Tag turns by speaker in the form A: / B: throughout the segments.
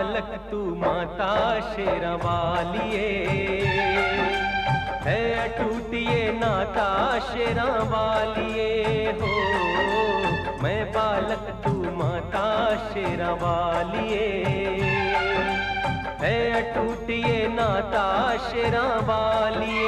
A: बालक तू माता शेरावालिए, है अटूट ये नाता शेरावालिए हो। मैं बालक तू माता शेरावालिए, है अटूट ये नाता शेरावालिए।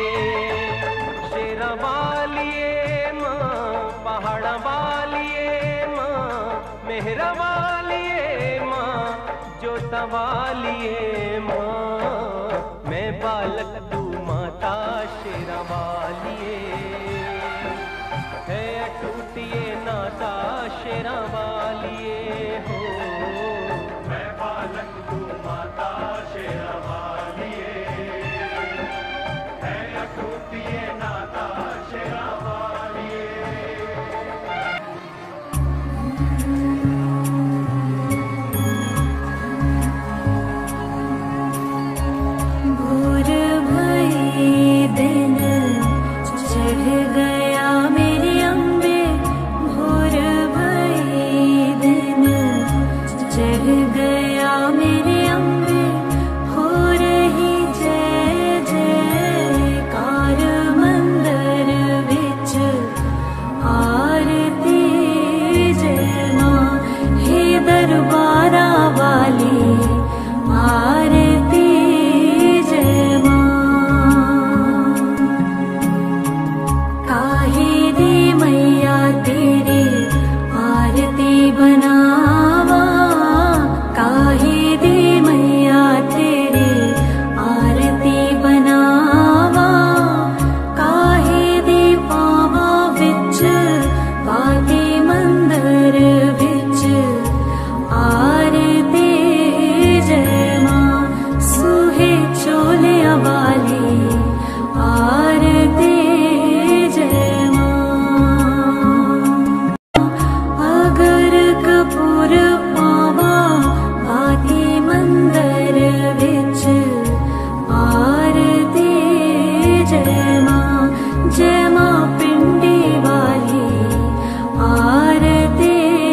A: शेरावालिए माँ, पहाड़ा वालिए माँ, मेहरा वालिए माँ, जोता वालिए माँ। मैं बालक तू माता शेरावालिए, है अटूट ये नाता शेरावालिए हो।
B: मैं बालक तू माता शेरावालिए, है अटूट ये नाता शेरावालिए।
C: भोर भई दिन चढ़ गया मेरे अम्बे, भोर भई दिन चढ़ गया मेरे अम्बे। हो रही जय जयकार मंदिर विच आरती जय माँ, हे दरबारा वाली आरती जय माँ। काहे दी मैया तेरी आरती बनावा, काहे दी मैया तेरी आरती बनावा। काहे दी पावा विच बाती मंदिर विच आरती जय माँ, सुहे चोलिया वाली आरती जय माँ। अगर कपूर पावा बाती मंदिर विच आरती जय माँ, जय माँ पिंडी वाली आरती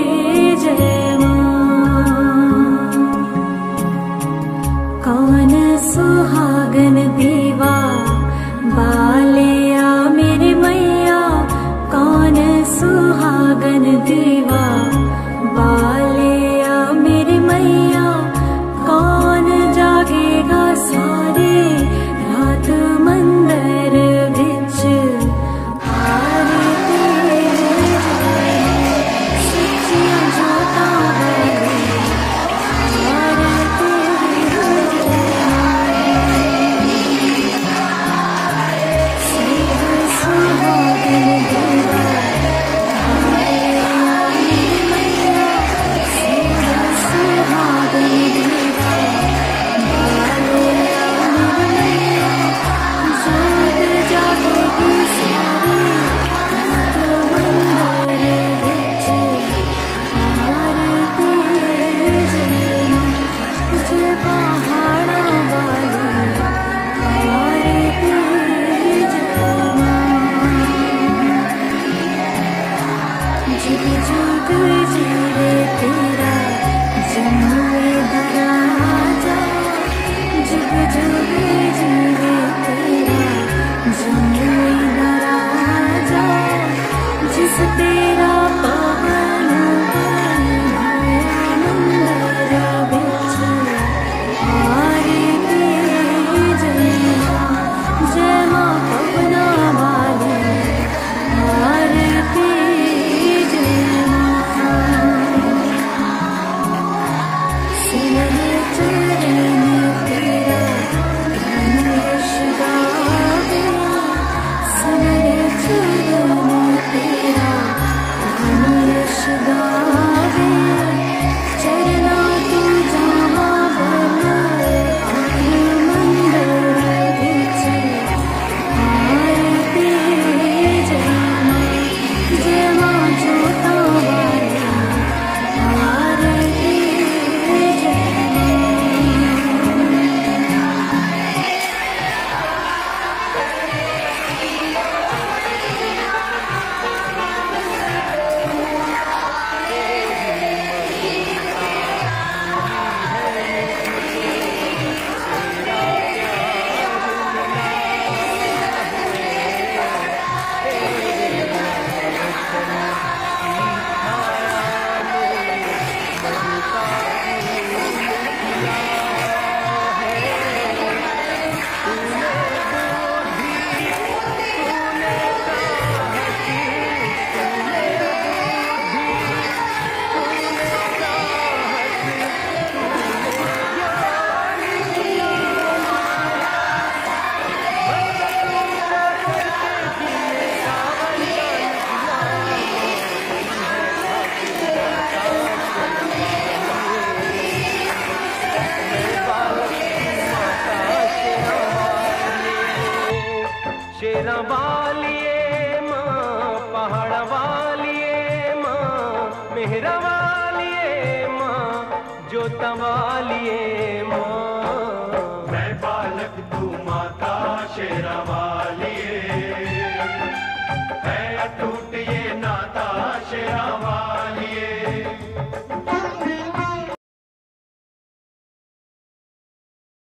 A: मेहरा वालिए माँ पहाड़ वालिए माँ मेहरा वालिए माँ जोता वालिए